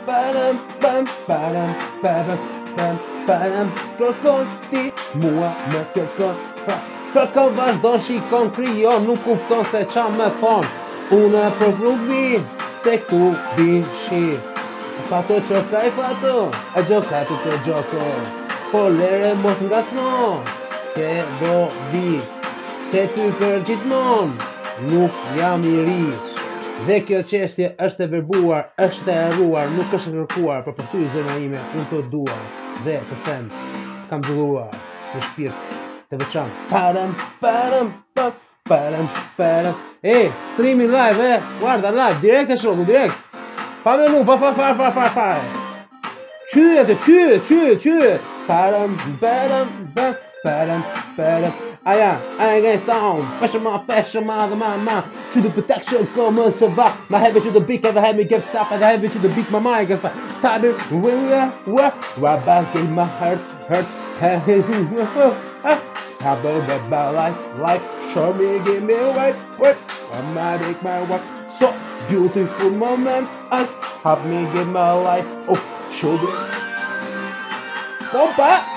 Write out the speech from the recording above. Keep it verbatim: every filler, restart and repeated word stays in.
Badam, bam, badam, badam, bam, badam. Kërkon ti, mua më kërkon. Pra, kërkon vazhdo, shikon, kryon, nuk kupton se qa me thon. Unë për rrug vi, se këtu bin shi. Fato qoka i fato, e gjokatu për gjoko. Po lere mos ngacmo, se do vi. Te ty për gjithmon, nuk jam i ri. Dhe kjo qeshtje është e verbuar, është e erruar, nuk është e kërkuar, për për ty zemra ime, unë të duar. Dhe të them, kam dëlluar në shpirt të veçan. Param, param, pam, param, param. E, streaming live, e, guarda live, direkt e shoku, direkt. Pa menu, pa fa far far far far. Qyet, qyet, qyet, qyet. Param, param, pam, param, param. Aja, aja against down, fashion ma, fashion ma, the ma, ma. To the protection, come on, survive. My head to the beat, ever had me get stopped, and I have to the beat, my mind gets stopped. Stop it, when we are, what? Right back in my heart, hurt, how about that life, life, show me, give me a way, what? I might make my work, so beautiful moment, us, help me give my life, oh, show me. Opa!